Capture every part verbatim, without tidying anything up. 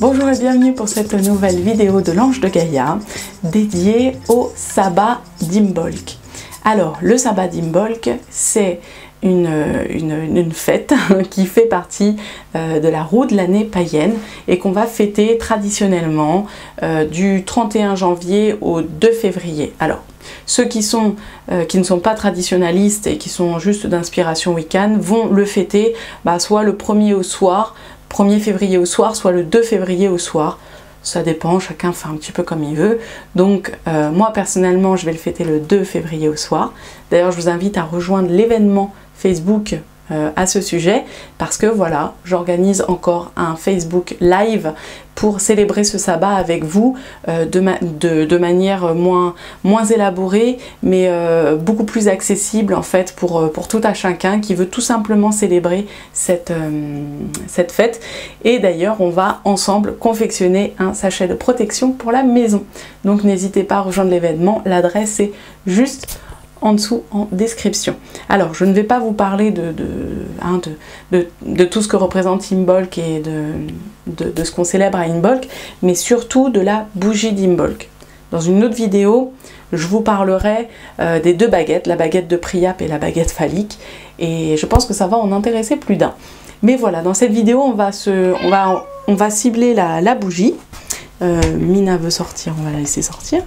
Bonjour et bienvenue pour cette nouvelle vidéo de l'Ange de Gaïa dédiée au sabbat d'Imbolc. Alors, le sabbat d'Imbolc, c'est une, une, une fête qui fait partie euh, de la roue de l'année païenne et qu'on va fêter traditionnellement euh, du trente et un janvier au deux février. Alors, ceux qui, sont, euh, qui ne sont pas traditionnalistes et qui sont juste d'inspiration wiccan vont le fêter bah, soit le premier au soir, premier février au soir, soit le deux février au soir. Ça dépend, chacun fait un petit peu comme il veut. Donc euh, moi personnellement je vais le fêter le deux février au soir. D'ailleurs je vous invite à rejoindre l'événement Facebook euh, à ce sujet parce que voilà, j'organise encore un Facebook live pour célébrer ce sabbat avec vous euh, de, ma de, de manière moins, moins élaborée mais euh, beaucoup plus accessible en fait pour, pour tout à chacun qui veut tout simplement célébrer cette, euh, cette fête. Et d'ailleurs on va ensemble confectionner un sachet de protection pour la maison. Donc n'hésitez pas à rejoindre l'événement, l'adresse est juste en dessous en description. Alors je ne vais pas vous parler de, de, hein, de, de, de tout ce que représente Imbolc et de, de, de ce qu'on célèbre à Imbolc, mais surtout de la bougie d'Imbolc. Dans une autre vidéo, je vous parlerai euh, des deux baguettes, la baguette de Priap et la baguette phallique, et je pense que ça va en intéresser plus d'un. Mais voilà, dans cette vidéo, on va, se, on va, on va cibler la, la bougie. Euh, Mina veut sortir, on va la laisser sortir.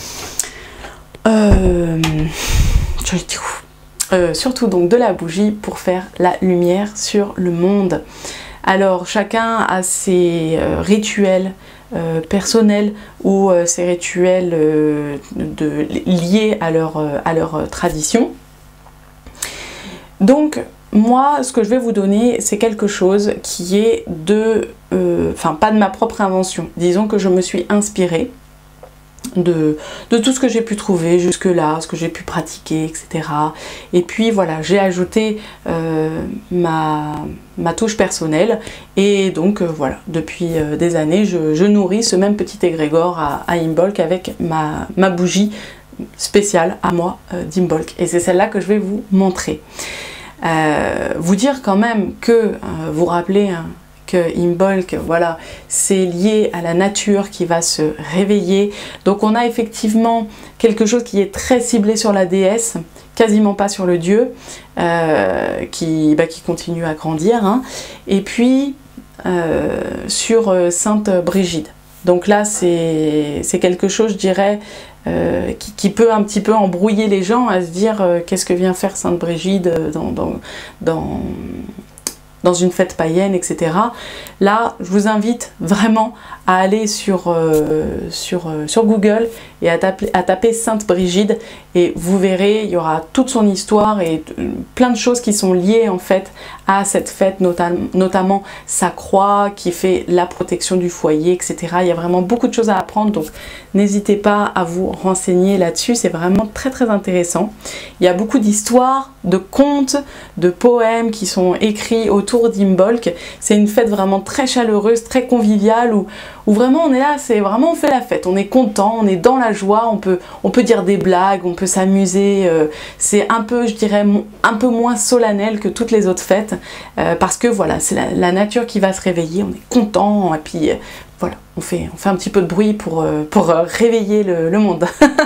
Euh, euh, surtout donc de la bougie pour faire la lumière sur le monde. Alors chacun a ses euh, rituels euh, personnels ou euh, ses rituels euh, de, liés à leur, euh, à leur tradition. Donc moi ce que je vais vous donner c'est quelque chose qui est de, euh, enfin pas de ma propre invention, disons que je me suis inspirée De, de tout ce que j'ai pu trouver jusque là, ce que j'ai pu pratiquer, et cetera. Et puis voilà, j'ai ajouté euh, ma, ma touche personnelle et donc euh, voilà, depuis euh, des années, je, je nourris ce même petit égrégore à, à Imbolc avec ma, ma bougie spéciale à moi euh, d'Imbolc. Et c'est celle-là que je vais vous montrer. Euh, vous dire quand même que, euh, vous rappelez, hein, que Imbolc, voilà, c'est lié à la nature qui va se réveiller. Donc on a effectivement quelque chose qui est très ciblé sur la déesse, quasiment pas sur le dieu, euh, qui, bah, qui continue à grandir, hein. Et puis euh, sur euh, Sainte Brigide. Donc là c'est quelque chose, je dirais, euh, qui, qui peut un petit peu embrouiller les gens à se dire euh, qu'est-ce que vient faire Sainte Brigide dans, dans, dans dans une fête païenne, et cetera. Là, je vous invite vraiment à aller sur, euh, sur, euh, sur Google et à taper, à taper Sainte Brigide et vous verrez, il y aura toute son histoire et plein de choses qui sont liées en fait à cette fête, notam notamment sa croix qui fait la protection du foyer, et cetera. Il y a vraiment beaucoup de choses à apprendre, donc n'hésitez pas à vous renseigner là-dessus, c'est vraiment très très intéressant. Il y a beaucoup d'histoires, de contes, de poèmes qui sont écrits autour d'Imbolc. C'est une fête vraiment très chaleureuse, très conviviale, où, où vraiment on est là, c'est vraiment on fait la fête, on est content, on est dans la joie, on peut, on peut dire des blagues, on peut s'amuser, euh, c'est un peu, je dirais, un peu moins solennel que toutes les autres fêtes, euh, parce que voilà, c'est la, la nature qui va se réveiller, on est content, et puis euh, voilà, on fait, on fait un petit peu de bruit pour, euh, pour euh, réveiller le, le monde.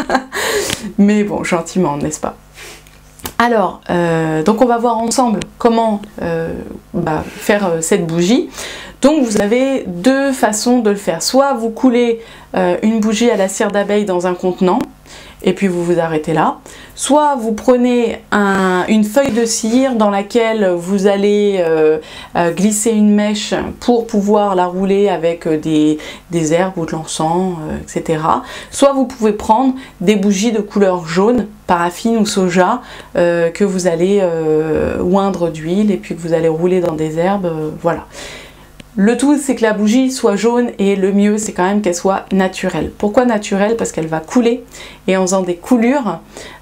Mais bon, gentiment, n'est-ce pas? Alors, euh, donc on va voir ensemble comment euh, bah, faire euh, cette bougie. Donc vous avez deux façons de le faire. Soit vous coulez euh, une bougie à la cire d'abeille dans un contenant et puis vous vous arrêtez là. Soit vous prenez un, une feuille de cire dans laquelle vous allez euh, euh, glisser une mèche pour pouvoir la rouler avec des, des herbes ou de l'encens, euh, et cetera. Soit vous pouvez prendre des bougies de couleur jaune, paraffine ou soja, euh, que vous allez euh, oindre d'huile et puis que vous allez rouler dans des herbes, euh, voilà. Le tout, c'est que la bougie soit jaune et le mieux, c'est quand même qu'elle soit naturelle. Pourquoi naturelle? Parce qu'elle va couler et en faisant des coulures,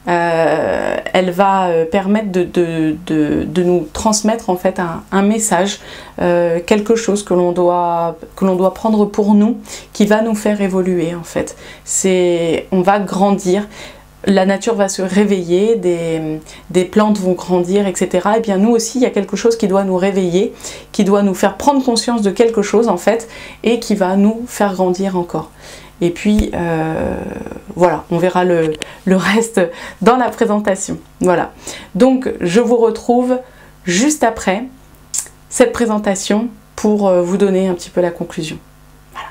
euh, elle va permettre de, de, de, de nous transmettre en fait un, un message, euh, quelque chose que l'on doit, que l'on doit prendre pour nous, qui va nous faire évoluer en fait. C'est, on va grandir. la nature va se réveiller, des, des plantes vont grandir, et cetera. Et bien nous aussi, il y a quelque chose qui doit nous réveiller, qui doit nous faire prendre conscience de quelque chose en fait, et qui va nous faire grandir encore. Et puis euh, voilà, on verra le, le reste dans la présentation. Voilà, donc je vous retrouve juste après cette présentation pour vous donner un petit peu la conclusion. Voilà,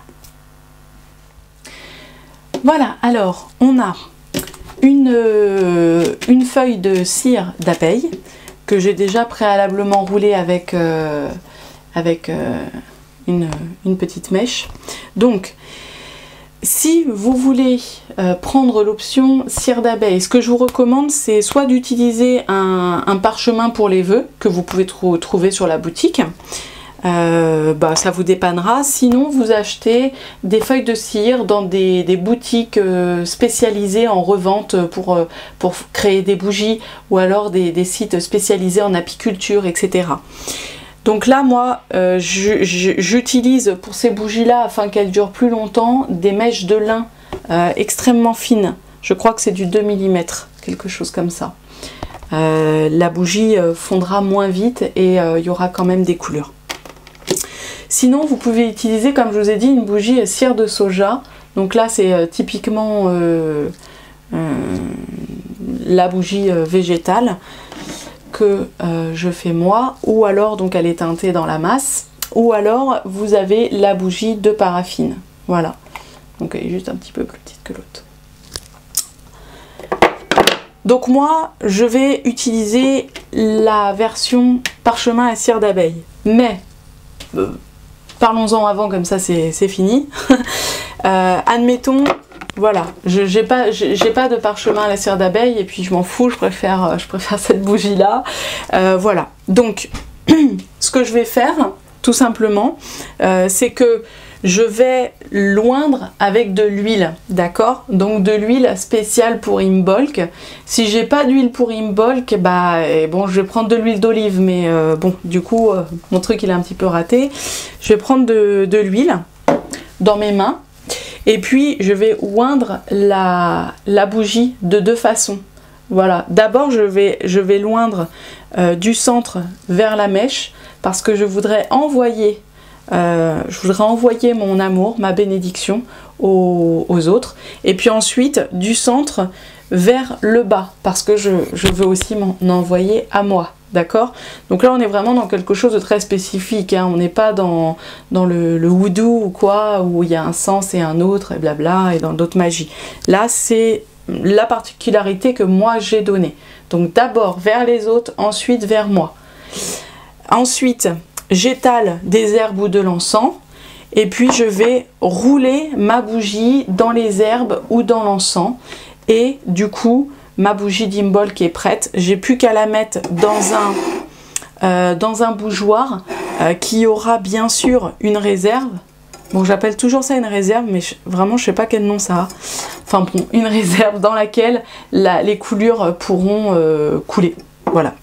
voilà, alors on a une, euh, une feuille de cire d'abeille que j'ai déjà préalablement roulée avec, euh, avec euh, une, une petite mèche. Donc si vous voulez euh, prendre l'option cire d'abeille, ce que je vous recommande, c'est soit d'utiliser un, un parchemin pour les vœux que vous pouvez trou trouver sur la boutique. Euh, bah, ça vous dépannera. Sinon, vous achetez des feuilles de cire dans des, des boutiques euh, spécialisées en revente pour, euh, pour créer des bougies, ou alors des, des sites spécialisés en apiculture, et cetera. Donc là, moi, euh, j'utilise pour ces bougies-là, afin qu'elles durent plus longtemps, des mèches de lin euh, extrêmement fines. Je crois que c'est du deux millimètres, quelque chose comme ça. Euh, la bougie fondra moins vite et euh, il y aura quand même des couleurs. Sinon, vous pouvez utiliser, comme je vous ai dit, une bougie cire de soja. Donc là, c'est euh, typiquement euh, euh, la bougie euh, végétale que euh, je fais moi, ou alors donc elle est teintée dans la masse, ou alors vous avez la bougie de paraffine. Voilà, donc elle est juste un petit peu plus petite que l'autre. Donc moi je vais utiliser la version parchemin à cire d'abeille, mais euh, parlons-en avant, comme ça c'est fini. euh, admettons, voilà, je j'ai pas, j'ai pas de parchemin à la cire d'abeille et puis je m'en fous, je préfère, je préfère cette bougie là. Euh, voilà, donc ce que je vais faire tout simplement, euh, c'est que je vais loindre avec de l'huile, d'accord? Donc de l'huile spéciale pour Imbolc. Si j'ai pas d'huile pour Imbolc, bah et bon, je vais prendre de l'huile d'olive, mais euh, bon, du coup, euh, mon truc il est un petit peu raté. Je vais prendre de, de l'huile dans mes mains. Et puis je vais oindre la, la bougie de deux façons. Voilà, d'abord je vais, je vais l'oindre euh, du centre vers la mèche, parce que je voudrais envoyer, euh, je voudrais envoyer mon amour, ma bénédiction aux, aux autres. Et puis ensuite du centre vers le bas, parce que je, je veux aussi m'en envoyer à moi. D'accord? Donc là on est vraiment dans quelque chose de très spécifique, hein. On n'est pas dans, dans le, le voodoo ou quoi, où il y a un sens et un autre et blabla, et dans d'autres magies. Là c'est la particularité que moi j'ai donnée. Donc d'abord vers les autres, ensuite vers moi. Ensuite j'étale des herbes ou de l'encens, et puis je vais rouler ma bougie dans les herbes ou dans l'encens, et du coup ma bougie d'Imbolc est prête. J'ai plus qu'à la mettre dans un, euh, dans un bougeoir euh, qui aura bien sûr une réserve. Bon, j'appelle toujours ça une réserve, mais je, vraiment je sais pas quel nom ça a. Enfin bon, une réserve dans laquelle la, les coulures pourront euh, couler. Voilà.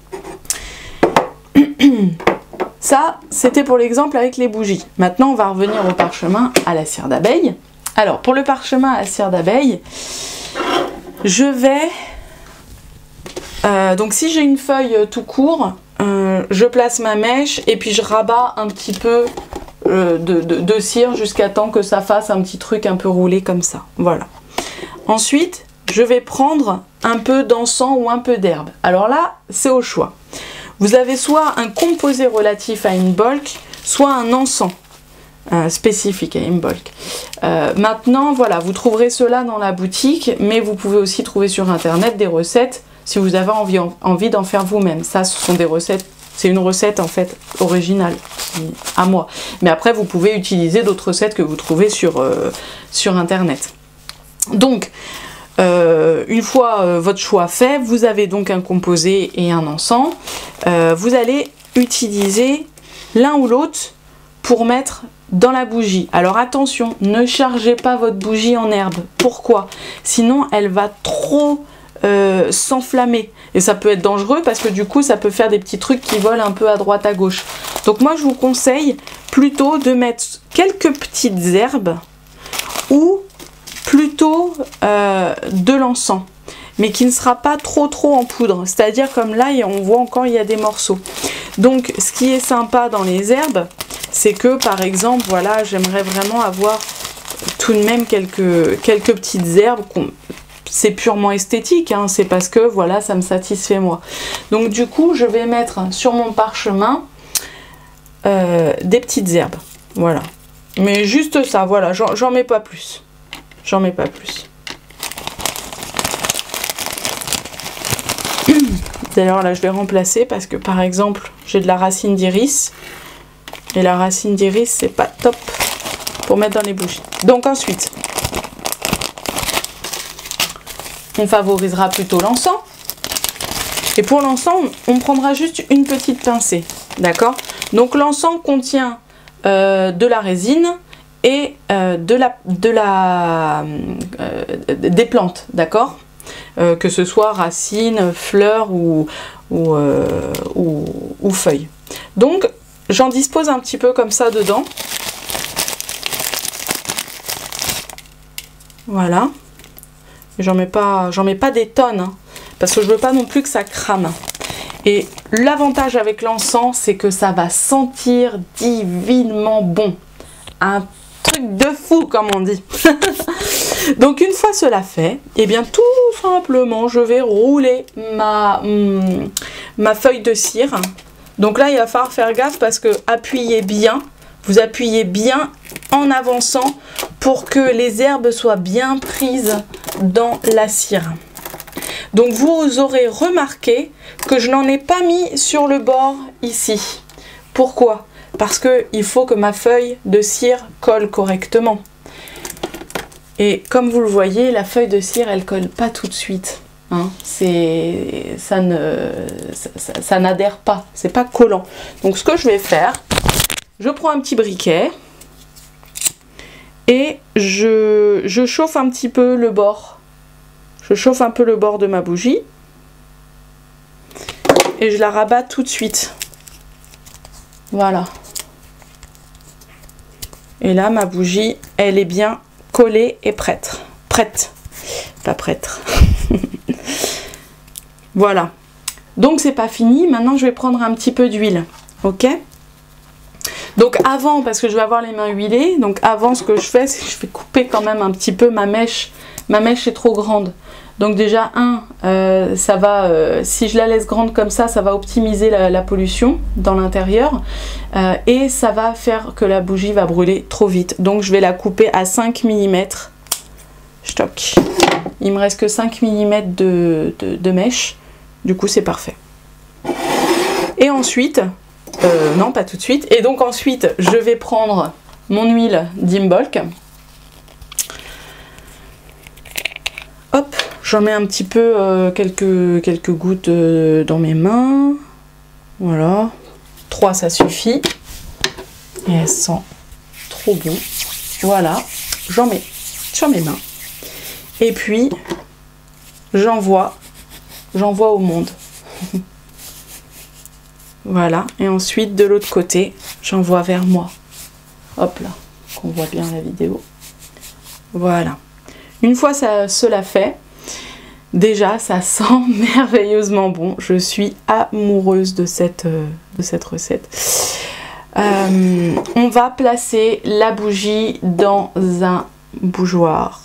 Ça, c'était pour l'exemple avec les bougies. Maintenant, on va revenir au parchemin à la cire d'abeille. Alors, pour le parchemin à la cire d'abeille, je vais, euh, donc si j'ai une feuille euh, tout court, euh, je place ma mèche et puis je rabats un petit peu euh, de, de, de cire jusqu'à temps que ça fasse un petit truc un peu roulé comme ça. Voilà. Ensuite, je vais prendre un peu d'encens ou un peu d'herbe. Alors là, c'est au choix. Vous avez soit un composé relatif à Imbolc, soit un encens. Euh, spécifique à Imbolc. Euh, maintenant, voilà, vous trouverez cela dans la boutique, mais vous pouvez aussi trouver sur internet des recettes si vous avez envie, envie d'en faire vous-même. Ça, ce sont des recettes, c'est une recette en fait originale à moi. Mais après, vous pouvez utiliser d'autres recettes que vous trouvez sur, euh, sur internet. Donc, euh, une fois euh, votre choix fait, vous avez donc un composé et un encens. Euh, vous allez utiliser l'un ou l'autre pour mettre dans la bougie. Alors attention, ne chargez pas votre bougie en herbe. Pourquoi? Sinon elle va trop euh, s'enflammer et ça peut être dangereux, parce que du coup ça peut faire des petits trucs qui volent un peu à droite à gauche. Donc moi je vous conseille plutôt de mettre quelques petites herbes ou plutôt euh, de l'encens. mais qui ne sera pas trop trop en poudre. C'est-à-dire comme là, on voit encore il y a des morceaux. Donc ce qui est sympa dans les herbes, c'est que par exemple, voilà, j'aimerais vraiment avoir tout de même quelques, quelques petites herbes. C'est purement esthétique, hein, c'est parce que voilà, ça me satisfait moi. Donc du coup, je vais mettre sur mon parchemin euh, des petites herbes. Voilà. Mais juste ça, voilà, j'en mets pas plus. J'en mets pas plus. D'ailleurs là je vais remplacer parce que par exemple j'ai de la racine d'iris et la racine d'iris c'est pas top pour mettre dans les bougies. Donc ensuite on favorisera plutôt l'encens et pour l'encens on prendra juste une petite pincée, d'accord? Donc l'encens contient euh, de la résine et euh, de la, de la euh, des plantes, d'accord? Euh, que ce soit racines, fleurs ou, ou, euh, ou, ou feuilles. Donc j'en dispose un petit peu comme ça dedans. Voilà. J'en mets pas, j'en mets pas des tonnes, hein, parce que je veux pas non plus que ça crame. Et l'avantage avec l'encens, c'est que ça va sentir divinement bon. Un truc de fou, comme on dit. Donc une fois cela fait, et eh bien tout simplement je vais rouler ma, hum, ma feuille de cire. Donc là il va falloir faire gaffe parce que appuyez bien, vous appuyez bien en avançant pour que les herbes soient bien prises dans la cire. Donc vous aurez remarqué que je n'en ai pas mis sur le bord ici. Pourquoi? Parce qu'il faut que ma feuille de cire colle correctement. Et comme vous le voyez, la feuille de cire, elle colle pas tout de suite. Hein. C'est, ça ne, ça, ça, ça n'adhère pas. C'est pas collant. Donc ce que je vais faire, je prends un petit briquet et je, je chauffe un petit peu le bord. Je chauffe un peu le bord de ma bougie et je la rabats tout de suite. Voilà. Et là, ma bougie, elle est bien collée et prête. Prête. Pas prête. Voilà. Donc, c'est pas fini. Maintenant, je vais prendre un petit peu d'huile. Ok? Donc, avant, parce que je vais avoir les mains huilées, donc avant, ce que je fais, c'est que je vais couper quand même un petit peu ma mèche. Ma mèche est trop grande. Donc déjà, un, euh, ça va, euh, si je la laisse grande comme ça, ça va optimiser la, la pollution dans l'intérieur. Euh, et ça va faire que la bougie va brûler trop vite. Donc je vais la couper à cinq millimètres. Stock. Il me reste que cinq millimètres de, de, de mèche. Du coup, c'est parfait. Et ensuite, euh, non, pas tout de suite. Et donc ensuite, je vais prendre mon huile d'Imbolc. Hop, j'en mets un petit peu, euh, quelques, quelques gouttes euh, dans mes mains. Voilà. trois, ça suffit. Et elle sent trop bon. Voilà. J'en mets sur mes mains. Et puis, j'envoie, j'envoie au monde. Voilà. Et ensuite, de l'autre côté, j'envoie vers moi. Hop là, qu'on voit bien la vidéo. Voilà. Une fois ça, cela fait, déjà ça sent merveilleusement bon. Je suis amoureuse de cette, euh, de cette recette. Euh, on va placer la bougie dans un bougeoir.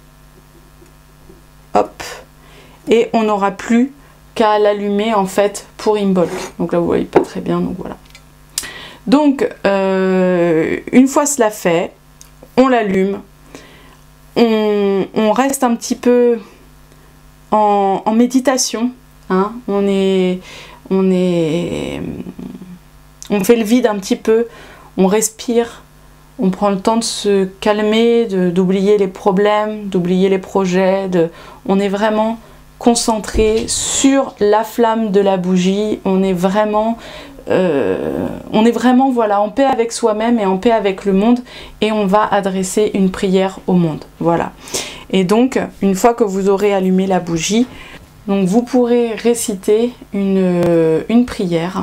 Hop. Et on n'aura plus qu'à l'allumer en fait pour Imbolc. Donc là vous voyez pas très bien, donc voilà. Donc euh, une fois cela fait, on l'allume. On, on reste un petit peu en, en méditation, hein. on, est, on, est, on fait le vide un petit peu, on respire, on prend le temps de se calmer, d'oublier les problèmes, d'oublier les projets, de, on est vraiment concentré sur la flamme de la bougie, on est vraiment... Euh, on est vraiment voilà, en paix avec soi-même et en paix avec le monde et on va adresser une prière au monde. Voilà. Et donc, une fois que vous aurez allumé la bougie, donc vous pourrez réciter une, une prière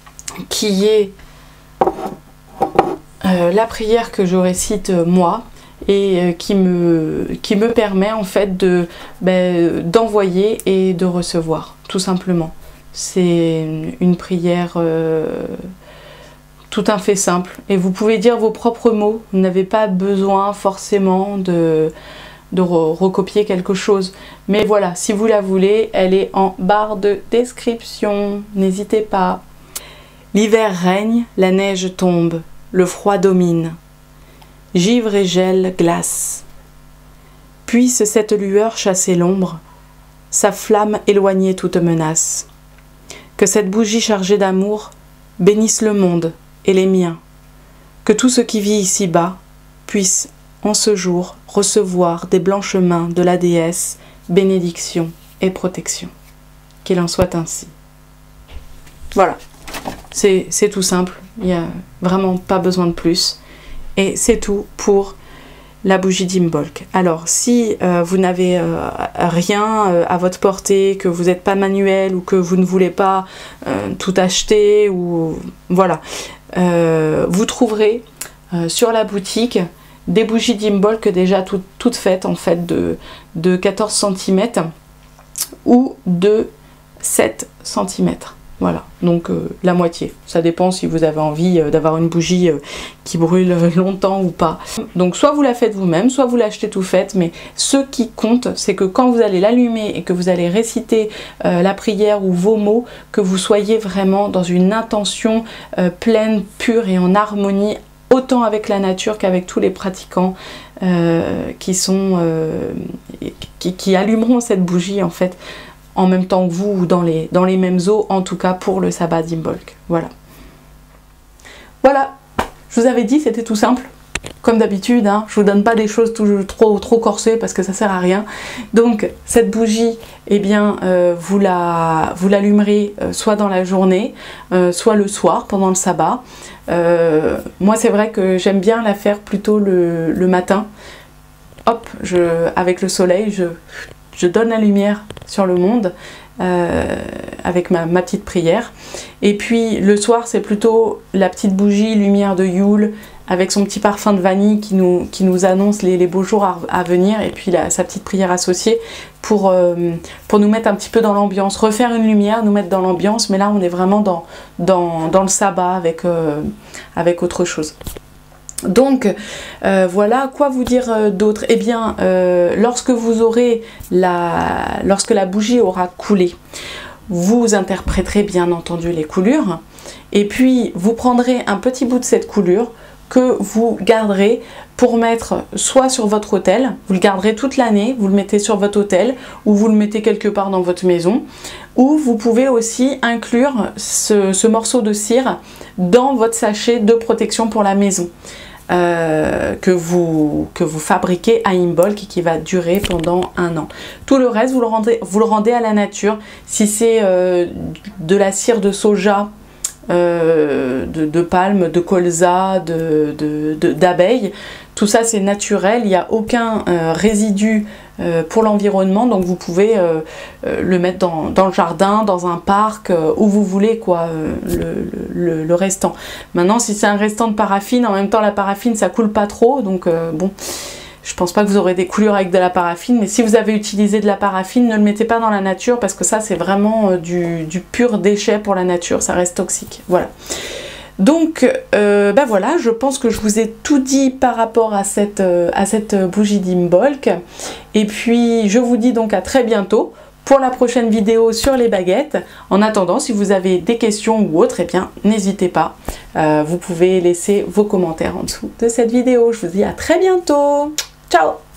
qui est euh, la prière que je récite moi et euh, qui, me, qui me permet en fait de, ben, d'envoyer et de recevoir, tout simplement. C'est une prière euh, tout à fait simple et vous pouvez dire vos propres mots, vous n'avez pas besoin forcément de, de re recopier quelque chose. Mais voilà, si vous la voulez, elle est en barre de description, n'hésitez pas. L'hiver règne, la neige tombe, le froid domine. Givre et gel glace. Puisse cette lueur chasser l'ombre, sa flamme éloigner toute menace. Que cette bougie chargée d'amour bénisse le monde et les miens. Que tout ce qui vit ici-bas puisse, en ce jour, recevoir des blanches mains de la déesse, bénédiction et protection. Qu'il en soit ainsi. Voilà, c'est tout simple, il n'y a vraiment pas besoin de plus. Et c'est tout pour la bougie d'Imbolc. Alors, si euh, vous n'avez euh, rien euh, à votre portée, que vous n'êtes pas manuel ou que vous ne voulez pas euh, tout acheter, ou voilà, euh, vous trouverez euh, sur la boutique des bougies d'Imbolc déjà tout, toutes faites en fait de, de quatorze centimètres ou de sept centimètres. Voilà, donc euh, la moitié. Ça dépend si vous avez envie euh, d'avoir une bougie euh, qui brûle longtemps ou pas. Donc soit vous la faites vous-même, soit vous l'achetez tout faite, mais ce qui compte, c'est que quand vous allez l'allumer et que vous allez réciter euh, la prière ou vos mots, que vous soyez vraiment dans une intention euh, pleine, pure et en harmonie, autant avec la nature qu'avec tous les pratiquants euh, qui sont euh, qui, qui allumeront cette bougie en fait en même temps que vous ou dans les, dans les mêmes eaux, en tout cas pour le sabbat d'Imbolc. Voilà. Voilà, je vous avais dit, c'était tout simple. Comme d'habitude, hein, je vous donne pas des choses tout, trop, trop corsées parce que ça sert à rien. Donc cette bougie, eh bien, euh, vous la, vous l'allumerez euh, soit dans la journée, euh, soit le soir pendant le sabbat. Euh, moi, c'est vrai que j'aime bien la faire plutôt le, le matin. Hop, je, avec le soleil, je... je donne la lumière sur le monde euh, avec ma, ma petite prière. Et puis le soir, c'est plutôt la petite bougie lumière de Yule avec son petit parfum de vanille qui nous, qui nous annonce les, les beaux jours à, à venir, et puis la, sa petite prière associée pour, euh, pour nous mettre un petit peu dans l'ambiance, refaire une lumière, nous mettre dans l'ambiance, mais là on est vraiment dans, dans, dans le sabbat avec, euh, avec autre chose. Donc euh, voilà, quoi vous dire euh, d'autre? Eh bien, euh, lorsque vous aurez la, lorsque la bougie aura coulé, vous interpréterez bien entendu les coulures, et puis vous prendrez un petit bout de cette coulure que vous garderez pour mettre soit sur votre autel, vous le garderez toute l'année, vous le mettez sur votre autel, ou vous le mettez quelque part dans votre maison, ou vous pouvez aussi inclure ce, ce morceau de cire dans votre sachet de protection pour la maison. Euh, que, vous, que vous fabriquez à Imbolc et qui va durer pendant un an. Tout le reste, vous le rendez, vous le rendez à la nature. Si c'est euh, de la cire de soja, euh, de, de palme, de colza, de, de, de, d'abeille, tout ça c'est naturel, il n'y a aucun euh, résidu euh, pour l'environnement, donc vous pouvez euh, euh, le mettre dans, dans le jardin, dans un parc, euh, où vous voulez quoi, euh, le, le, le restant. Maintenant si c'est un restant de paraffine, en même temps la paraffine ça coule pas trop, donc euh, bon, je pense pas que vous aurez des coulures avec de la paraffine, mais si vous avez utilisé de la paraffine, ne le mettez pas dans la nature parce que ça c'est vraiment euh, du, du pur déchet pour la nature, ça reste toxique, voilà. Donc euh, ben voilà, je pense que je vous ai tout dit par rapport à cette, euh, à cette bougie d'Imbolc. Et puis je vous dis donc à très bientôt pour la prochaine vidéo sur les baguettes. En attendant, si vous avez des questions ou autres, eh bien n'hésitez pas. Euh, vous pouvez laisser vos commentaires en dessous de cette vidéo. Je vous dis à très bientôt. Ciao!